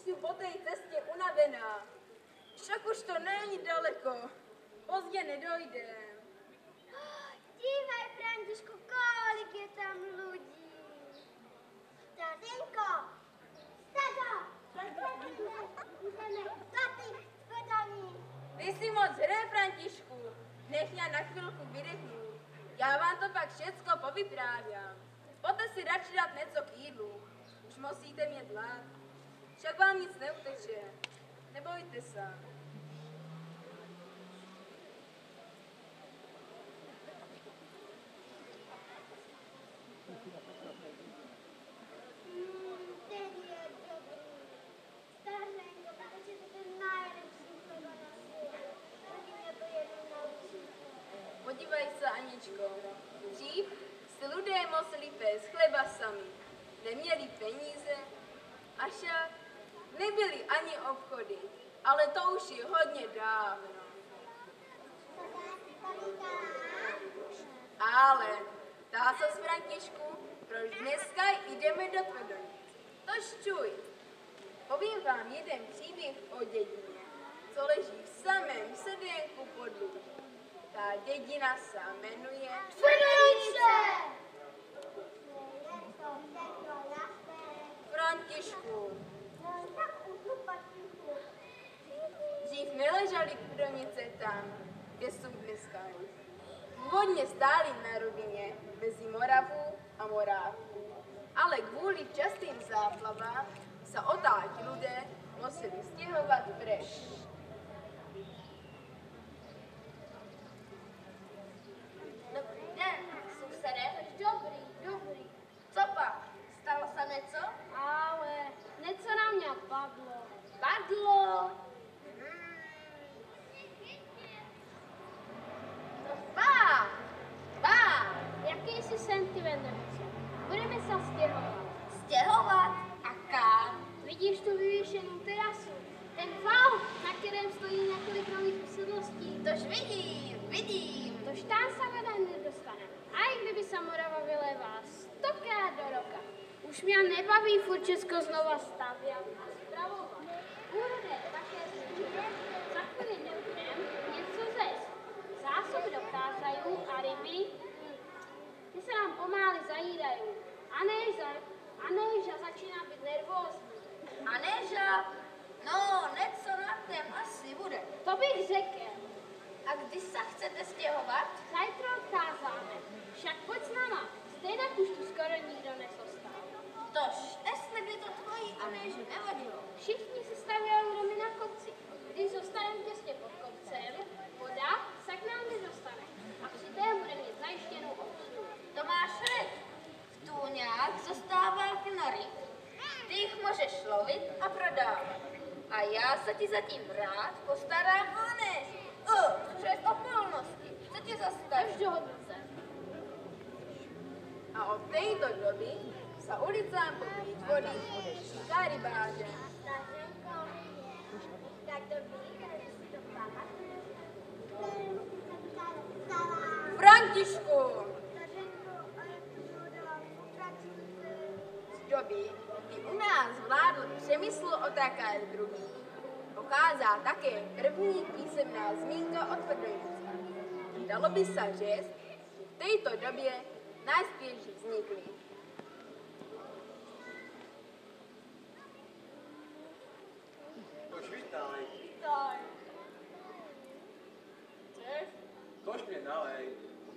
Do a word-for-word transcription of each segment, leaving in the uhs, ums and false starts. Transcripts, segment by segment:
jsou po té cestě unavená. Však už to není daleko. Pozdě nedojdem. Dívej, Františku, kolik je tam lidí. Tazinko, Stago, jdeme za těch zvedaní. Ty jsi moc hře, Františku. Nech já na chvilku vydechnu. Já vám to pak všecko povyprávěm. Poté si radši dát něco k jídlu. Už musíte mít hlad. Však vám nic neuteče. Nebojte se. Podívej se, Aničko, dřív si lidé museli péct chleba sami, neměli peníze, a však nebyly ani obchody, ale to už je hodně dávno. Ale, dá se s Františku, proč dneska jdeme do Tvrdonic. Tož čuj, povím vám jeden příběh o dědině, co leží v samém sedénku pod Lům. Ta dědina se jmenuje Tvrdonice! Františku. Dřív neležaly Tvrdonice tam, kde jsou dneska. Původně stály na rovině mezi Moravu a Morávku, ale kvůli častým záplavám se otáti lidé museli stěhovat pryč. Dobrý den, susede. Dobrý, dobrý. Co pak? Stalo se něco? Ale něco na mě padlo. Padlo! Bá! Bá! Jaký jsi sentimentalice? Budeme se stěhovat. Stěhovat? A kam? Vidíš tu vyvěšenou terasu? Ten val, na kterém stojí několik nových usedlostí. Tož vidím, vidím. Tož tam se voda nedostane. A i kdyby se Morava vylévala stokrát do roka. Už mě nebaví furt Česko znova stavět a spravovat. Úrodé také služby, za chvíli nebudem něco zést. Zásoby docházají a ryby, ty se nám pomáli zajídají. A Neža, a Neža začíná být nervózní. A Neža? No, něco na tém asi bude. To bych řekl. A kdy se chcete stěhovat? Zajtra odcházíme. Však pojď s náma. Stejně už tu skoro nikdo nezostal. Tož, jestli by to tvojí a Neži nevadilo. Všichni se stavějí domy na kopci. Když zůstaneme těsně pod kopcem, voda se k nám nedostane. A při té bude mít zajištěnou obsluhu. To máš hned. V tůňách zůstává plno ryb. Ty jich můžeš lovit a prodávat. A já se ti zatím rád postarám o Neži. O, přes okolnosti. Co ti zastaví? Až do hodnoce. A od této doby se ulicám poblíž vody říká rybáře. Tak dobrý, že si to pamatuju. Františku! Z doby, kdy u nás vládl Přemysl Otakar druhý. Pochází také první písemná zmínka o Tvrdonicách. Dalo by se říct, že v této době najspíš vznikly. Tož vítaj. Vítaj. Chceš? Tož mě nalej.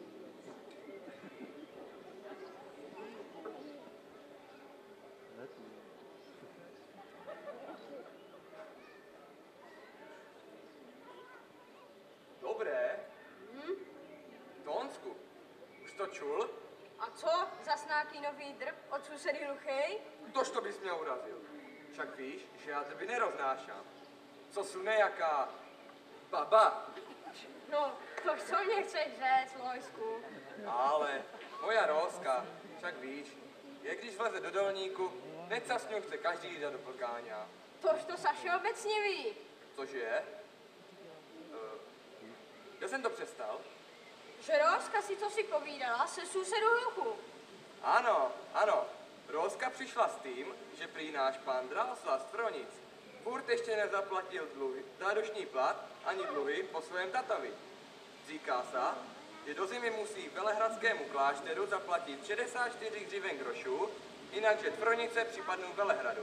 Dobré. Hm? Tonsku, už to čul? A co? Zas nějaký nový drb od susedy Luchej? Tož to bys mě urazil. Však víš, že já drby neroznášám. Co jsou nejaká baba. No, to co mě chceš říct, Lojsku? Ale moja Rózka, však víš, je když vleze do dolníku, hned sa s ňou chce každý jít do plkáňa. Tož to sa všeobecně ví. Cože? Uh, já jsem to přestal. Že Rózka si co si povídala se susedu Luchu. Ano, ano. Rózka přišla s tím, že prý náš pán dral z Tvronic. Furt ještě nezaplatil dluhy, záruční plat ani dluhy po svém tatovi. Říká se, že do zimy musí velehradskému klášteru zaplatit šedesát čtyři hřiven grošů, jinakže tvronice připadnou Velehradu.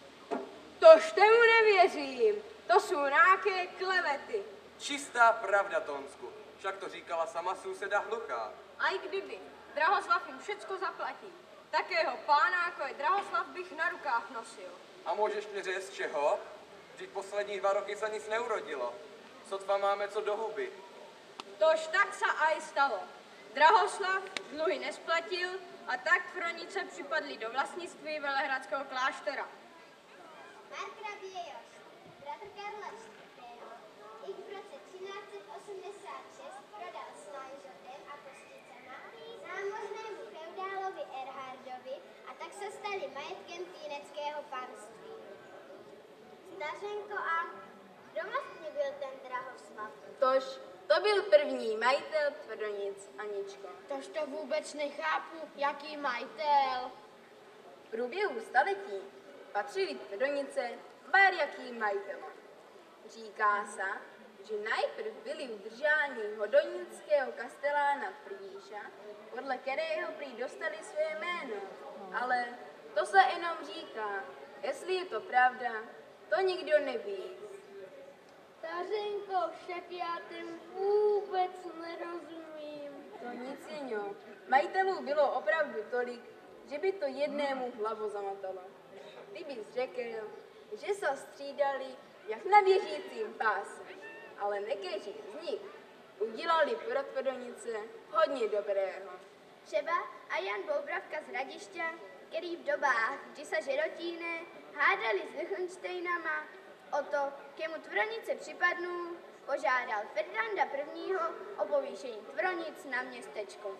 Tož temu nevěřím. To jsou nějaké klevety. Čistá pravda, Tonsku. Však to říkala sama souseda Hluchá. A i kdyby, Drahoslav jim všecko zaplatí. Takého pána, jako je Drahoslav, bych na rukách nosil. A můžeš mi říct čeho? Vždyť poslední dva roky se nic neurodilo. Sotva máme co do huby. Tož tak se aj stalo. Drahoslav dluhy nesplatil a tak Fronice připadly do vlastnictví Velehradského kláštera. Markrabě Jošt, bratr Karla čtvrtého. I v roce třináct set osmdesát šest prodal s Lanžotem a Kosticema zámožnému feudálovi Erhardovi a tak se stali majetkem týneckého panství. Stařenko, a kdo vlastně byl ten Drahoslav? Tož to byl první majitel Tvrdonic, Aničko. Tož to vůbec nechápu, jaký majitel. V průběhu staletí patřili Tvrdonice bar jakým majitelům. Říká se, že najprv byli udržáni hodonického kastelána Prdíša, podle kterého prý dostali své jméno. Ale to se jenom říká. Jestli je to pravda, to nikdo neví. Stařenko, však já tím vůbec nerozumím. To nic jiného. Majitelů bylo opravdu tolik, že by to jednému hlavu zamotalo. Kdybys řekl, že se střídali jak na běžícím páse, ale někteří z nich udělali pro Tvrdonice hodně dobrého. Třeba a Jan Boubravka z Hradišťa, který v dobách, kdy se Žerotíne hádali s Lichtenštejnama o to, kému Tvrdonice připadnou, požádal Ferdinanda prvního o povýšení Tvrdonic na městečko.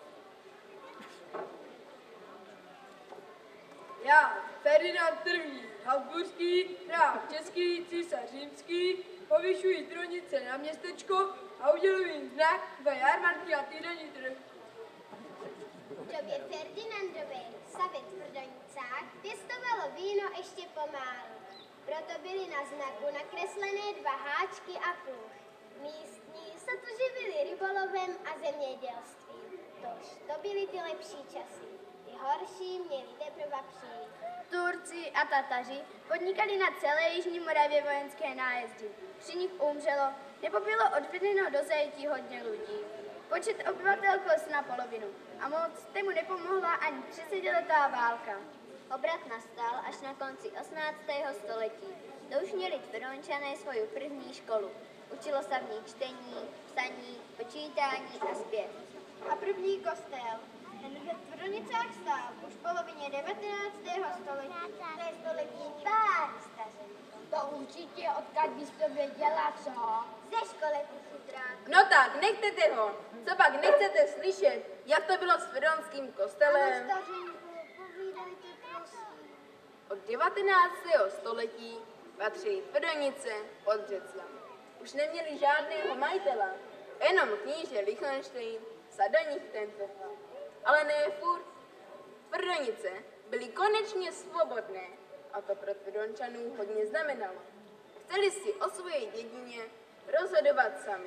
Já, Ferdinand první. Habsburský, král český, císař římský, povyšuji Tvrdonice na městečko a uděluji jim znak dva jarmarky a týdenní trh. V době Ferdinandové se ve Tvrdonicách pěstovalo víno ještě pomálu. Proto byly na znaku nakreslené dva háčky a kruh. Místní se tu živili rybolovem a zemědělstvím. Tož to byly ty lepší časy. Ty horší měli teprve přijít. Turci a Tataři podnikali na celé Jižní Moravě vojenské nájezdy. Při nich umřelo nebo bylo odvedeno do zajetí hodně lidí. Počet obyvatel klesl na polovinu a moc tému nepomohla ani třicetiletá válka. Obrat nastal až na konci osmnáctého století. To už měli Tvrdončané svou první školu. Učilo se v ní čtení, psaní, počítání a zpěv. A první kostel. Ten ve Tvrdonicách stál už v polovině devatenáctého století. To je století pár staření. To určitě odkud bys to věděla, co? Ze školety chytrák. No tak, nechte toho. Co pak nechcete slyšet, jak to bylo s Tvrdonským kostelem? Ano, stařenku, povídejte prosím. Od devatenáctého století patří Tvrdonice pod Břeclav. Už neměli žádného majitela, jenom kníže Lichtenštejn se do nich tentoval. Ale ne furt. Tvrdonice byly konečně svobodné a to pro Tvrdončanů hodně znamenalo. Chceli si o své dědině rozhodovat sami.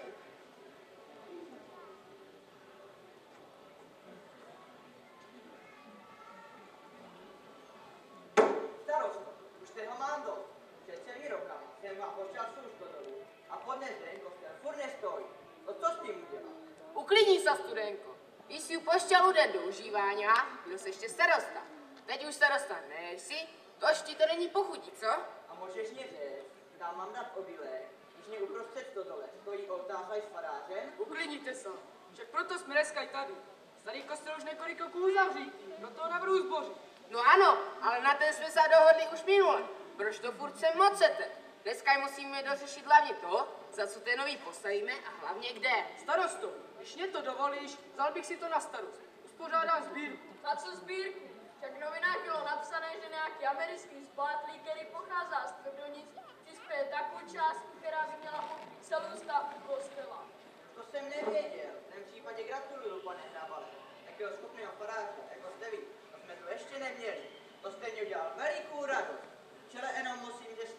Starosto, už toho mám dost. Před celý rokama jsem vám pošel službu dolů a podnes den kostel furt nestojí. No co s tím udělám? Uklidni se, studenko. Když si poštěl den do užívání, byl jsi ještě starosta. Teď už starosta nejsi, tož ti to není pochutí, co? A můžeš mě říct, zda mám dát obilé, když mě uprostřed stodole stojí oltář s farářem? Uklidníte se, však proto jsme dneska i tady. Starý kostel už několik roků zavřít, proto navrhuji zboří. No ano, ale na ten jsme se dohodli už minule. Proč to furt sem mocete? Dneska musíme dořešit hlavně to, za co té nový postavíme a hlavně kde. Starosto, když mě to dovolíš, vzal bych si to na starost. Uspořádám sbírku. Na co sbírku? Však v novinách bylo napsané, že nějaký americký splátlík, který pochází z Tvrdonic, přispěje takovou částku, která by měla pokrýt celou stavbu kostela. To jsem nevěděl. V tom případě gratuluju, pane Hrábale. Takového schopného faráře, jako jste vy, to jsme tu ještě neměli. To jste mě udělal velikou radost. Čele jenom musím zeslavit.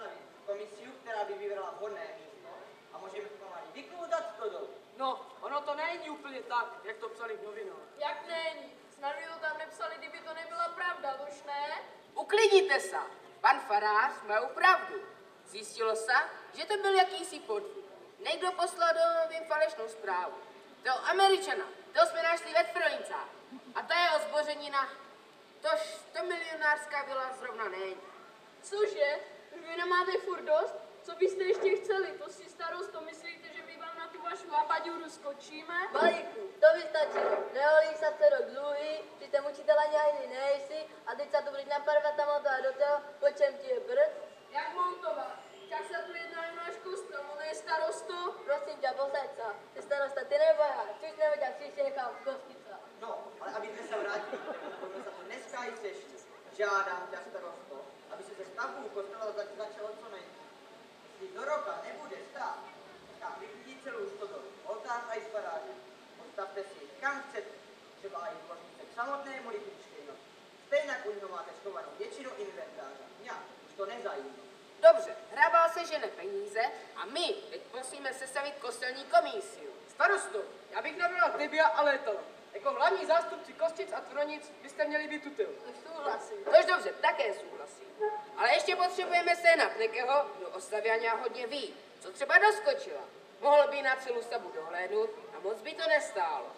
komisiu, která by vybrala vhodné místo a můžeme pomalu vykloudat stodolu. No, ono to není úplně tak, jak to psali v novinách. Jak není? Snad by to tam nepsali, kdyby to nebyla pravda, tož ne? Uklidnite se, pan farář má pravdu. Zjistilo se, že to byl jakýsi podvod. Někdo poslal do novin falešnou zprávu. Toho Američana, toho jsme našli ve Fronincách. A ta je ozbořenina, tož to milionářská vila zrovna není. Cože? Už vy nemáte furt dost? Co byste ještě chceli? To si starosto myslíte, že my vám na tu vašu habaďuru skočíme? Balíku, to by stačilo. Neholí sa se rok dlouhý, že ten učitel ani ani nejsi a teď sa tu budeš naparvat tam a do toho, po čem ti je prd? Jak montovat? Jak se tu jedná o náš kostel, on je starosto? Prosím ťa, posaď sa. Ty starosta, ty nebo já, čiž nebo ťa příště nechám v kostice. No, ale aby jsme se vrátili, tak jsme se tu dneska i sešli. Žádám tě, starosto, aby se ze stavbou kostela zač začalo co nejdřív. Jestli do roka nebude stát, tak vyklidí celou stodolu, oltář a i s farářem. Postavte si kam chcete, třeba i zložnice k samotnému liturgické noci. Stejně u něho máte schovanou většinu inventáře. Mě už to nezajímá. Dobře, hrabal se žene peníze a my teď musíme sestavit kostelní komisiu. Starosto, já bych nabrala Tibia a Létala. Jako hlavní zástupci Kostic a Tvronic byste měli být tutil. Souhlasím. Tož dobře, také souhlasím. Ale ještě potřebujeme sehnat někoho, kdo o stavění hodně ví. Co třeba doskočila. Mohl by na celou stavbu dohlédnout a moc by to nestálo.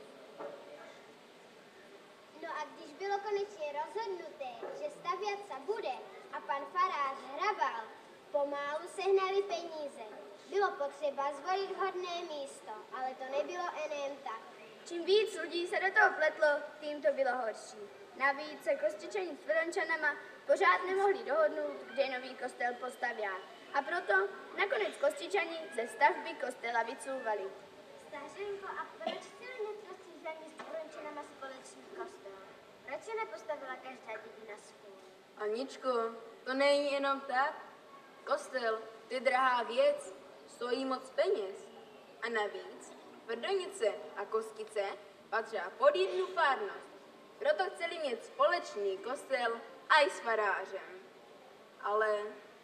No a když bylo konečně rozhodnuté, že stavět se bude a pan farář hrabal, pomálu sehnali peníze. Bylo potřeba zvolit vhodné místo, ale to nebylo enem tak. Čím víc lidí se do toho pletlo, tím to bylo horší. Navíc se Kostičani s Verončanama pořád nemohli dohodnout, kde nový kostel postaví. A proto nakonec Kostičani ze stavby kostela vycouvali. Stařenko, a proč chtěli neprostřízvaní s Verončanama společný kostel? Proč se nepostavila každá dědina svůj? Aničko, to není jenom tak. Kostel, to je drahá věc, stojí moc peněz. A navíc Tvrdonice a Kostice patří pod jednu farnost. Proto chceli mít společný kostel aj s farářem. Ale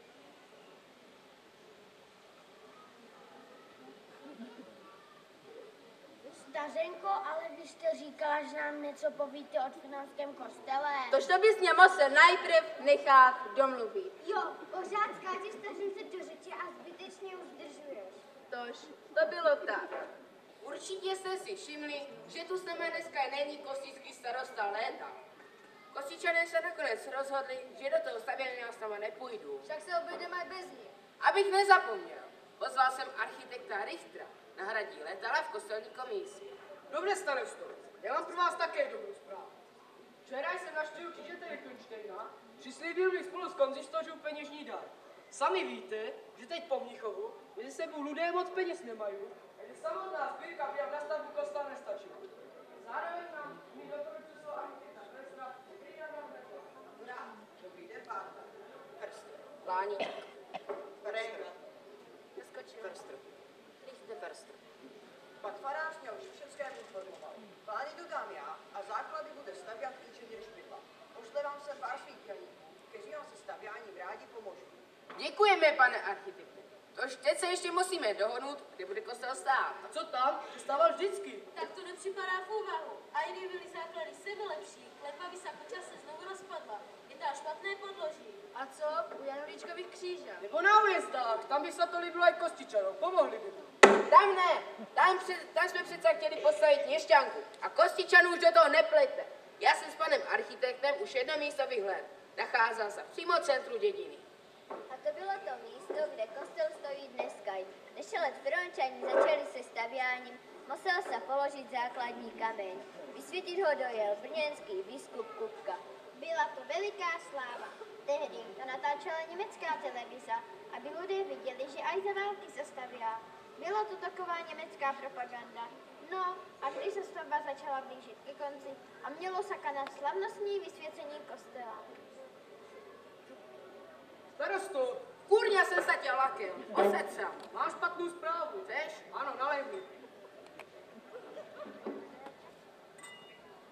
Stařenko, ale vy jste říkala, že nám něco povíte o Trnavském kostele. tož to bys mě musel najprv nechat domluvit. Jo, pořád skáčeš stařence do řeči a zbytečně už zdržuješ. Tož to bylo tak. Určitě jste si všimli, že tu s námi dneska není kostický starosta Léta. Kostičané se nakonec rozhodli, že do toho stavění s náma nepůjdou. Však se obejdeme aj bez nich. Abych nezapomněl, pozval jsem architekta Richtera na hradí Letala v kostelní komisi. Dobře, starosto, já mám pro vás také dobrou zprávu. Včera jsem navštívil křížete Lichtensteina, přislíbil mi spolu s konzistořů peněžní dar. Sami víte, že teď po Mnichovu mezi sebou lidé moc peněz nemají, a že samotná sbírka by jak na stavbu kostela nestačila. Zároveň nám mi do toho přišlo architekta Kresna, který nám řekl. Hurá, dobrý den, pánka. Krstr. Láníček. Krstr. Neskočil. Krstr. Lichte Krstr. Pan farář mě už všechno informoval. Plány dodám já a základy bude stavět inženýr Špidla. Pošle vám se pár svých dělníků, kteří vám se stavěním rádi pomůžou. Děkujeme, pane architekte. Tož teď se ještě musíme dohodnout, kde bude kostel stát. A co tam? Že stával vždycky. Tak to nepřipadá v úvahu. A i kdyby byly základy sebe lepší, kletba by se počase znovu rozpadla. Je to špatné podloží. A co? U Janulíčkových kříža. Nebo na Ujezdách, tam by se to líbilo i Kostičanům, pomohli by mu. Tam ne, tam, před, tam jsme přece chtěli postavit měšťanku a Kostičanů už do toho neplete. Já jsem s panem architektem už jedno místo vyhlédl. Nacházel se přímo v centru dědiny. A to bylo to místo, kde kostel stojí dneska. Než ale Tvroničani začali se stavěním, musel se položit základní kameň. Vysvětit ho dojel brněnský biskup Kupka. Byla to veliká sláva. Tehdy to natáčela německá televize, aby lidé viděli, že aj za války se stavěla. Byla to taková německá propaganda. No a když se stavba začala blížit ke konci a mělo se konat slavnostní vysvěcení kostela. Starosto, Kurňa jsem se tě lakel, osed se. máš špatnou zprávu. Chceš? Ano, nalej mi.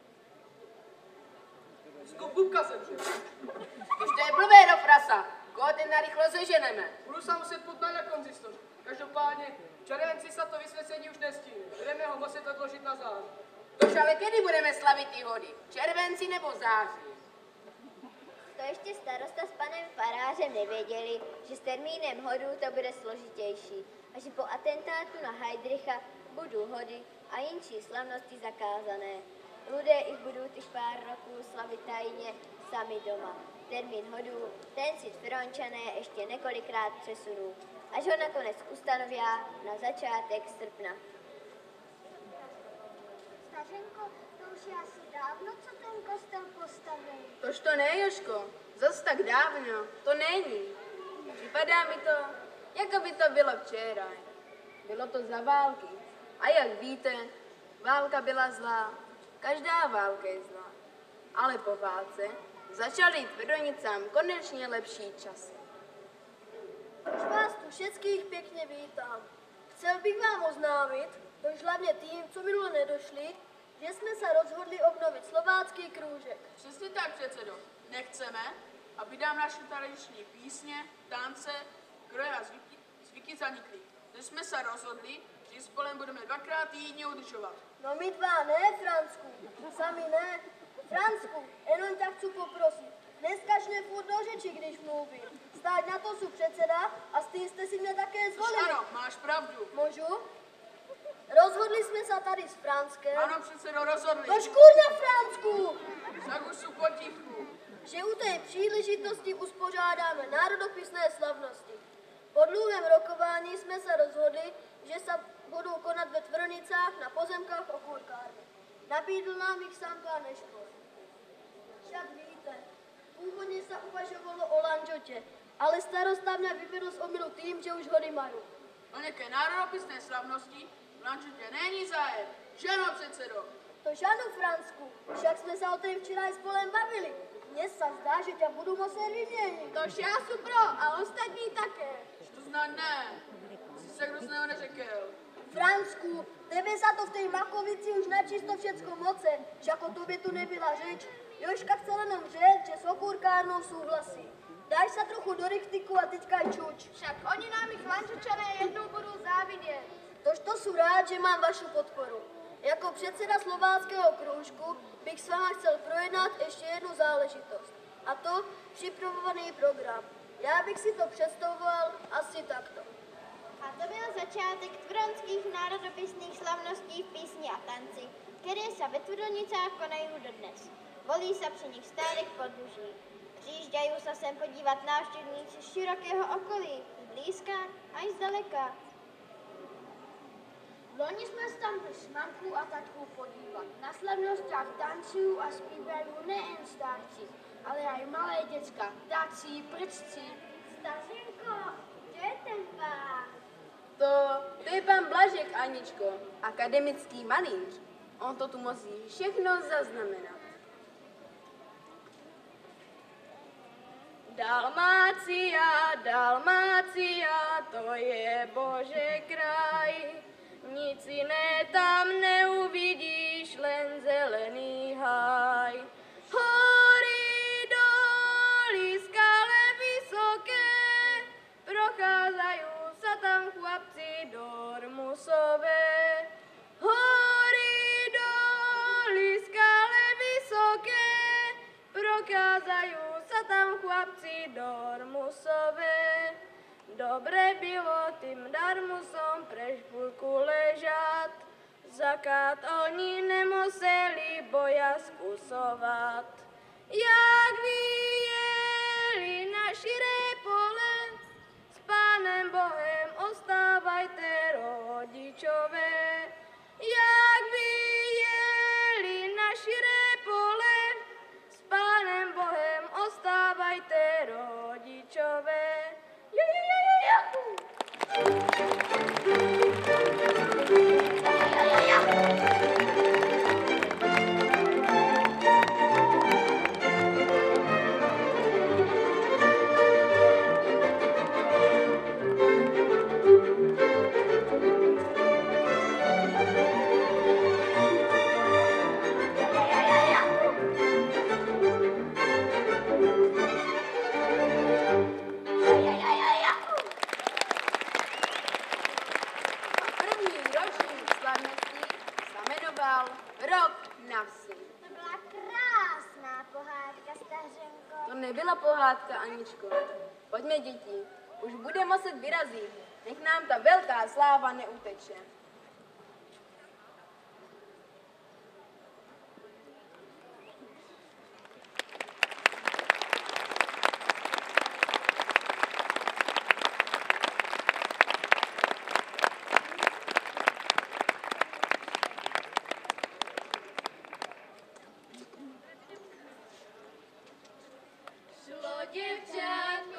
Skup Bubka zemřel. Už to je blbé do prasa. Koho ten narychlo zeženeme. Budu se muset putnout na konzistoř. Každopádně, v červenci se to vysvěcení už nestihne. Budeme ho muset odložit na září. Tož ale kdy budeme slavit ty hody? V červenci nebo září? To ještě starosta s panem farářem nevěděli, že s termínem hodů to bude složitější a že po atentátu na Heidricha budou hody a jinší slavnosti zakázané. Lidé ich budou těch pár roků slavit tajně sami doma. Termín hodů ten si Tverončané ještě několikrát přesunou, až ho nakonec ustanoví na začátek srpna. Stařenko, to už je asi dávno, co ten kostel postavil. Tož to ne, Jožko. Zas tak dávno. To není. Připadá mi to, jako by to bylo včera. Bylo to za války. A jak víte, válka byla zlá. Každá válka je zlá. Ale po válce začaly Tvrdonicám konečně lepší časy. Už vás tu všetkých pěkně vítám. Chcel bych vám oznámit, tož hlavně tým, co minule nedošli, že jsme se rozhodli obnovit slovácký krůžek. Přesně tak, předsedo. Nechceme, aby nám naše tradiční písně, tance, kroje a zvyky, zvyky zanikly. Když jsme se rozhodli, že spolem budeme dvakrát týdně udržovat. No my dva ne, Francku. Sami ne. Francku, jenom tak chci poprosit. Neskač mě furt do řeči, když mluvím. Stáť na to jsou předseda a s tím jste si mě také zvolili. Ano, máš pravdu. Můžu? Rozhodli jsme se tady s Franskem. Ano, předsedo, rozhodli. To škurňa, Francku! Tak už jsou potichu. Že u té příležitosti uspořádáme národopisné slavnosti. Po dlouhém rokování jsme se rozhodli, že se budou konat ve Tvrnicách na pozemkách okurkárny. Nabídl nám jich sám pán Neškor. Však víte, původně se uvažovalo o Lanžotě, ale starosta mě vyvedl z omylu tím, že už hody mají. O nějaké národopisné slavnosti v Lanžutě není zájem. Že ano, předsedo? To žánu, Fransku, však jsme se o tom včera i spolem bavili. Mně se zdá, že tě budu muset vyměnit. Tož já jsem pro a ostatní také. To snad ne. Jsi se hrozného neřekl. Fransku, tebe za to v té Makovici už načisto všecko moce, však o tobě tu nebyla řeč. Jožka chce jenom říct, že s okurkárnou souhlasí. Dáš se trochu do rychtiku a teďka čuč. Však oni nám jich Lanžučané jednou budou závidět. Tož to jsou rád, že mám vašu podporu. Jako předseda slováckého kroužku bych s váma chcel projednat ještě jednu záležitost. A to připravovaný program. Já bych si to představoval asi takto. A to byl začátek tvronských národopisných slavností v písni a tanci, které se ve Tvrdonicách konají dodnes. Volí se při nich stálých podluží. Přijíždějí se sem podívat návštěvníci z širokého okolí, zblízka a i zdaleka. Loni jsme se tam byli s mamkou a tatkou podívat. Na slavnostách tancují a zpívají nejen starci, ale i malé děcka, tací, prčci. Stařenko, kde je ten pán? To, to je pan Blažek, Aničko, akademický malíř. On to tu musí všechno zaznamenat. Dalmácia, Dalmácia, to je Bože kraj. Nic jiné tam neuvidíš, len zelený háj. Hory, doly, skale vysoké, procházají sa tam chlapci dormusové. Hory, doly, skale vysoké, procházají sa tam chlapci dormusové. Dobre bylo tým darmusom prež půlku ležat, zakát oni nemuseli boja zkusovat. Jak vyjeli na širé pole, s Pánem Bohem ostávajte rodičové. Jak vyjeli na širé pole, s Pánem Bohem ostávajte rodičové. nebyla pohádka, Aničko. Pojďme, děti, už bude muset vyrazit. Nech nám ta velká sláva neuteče. Šlo děvčátko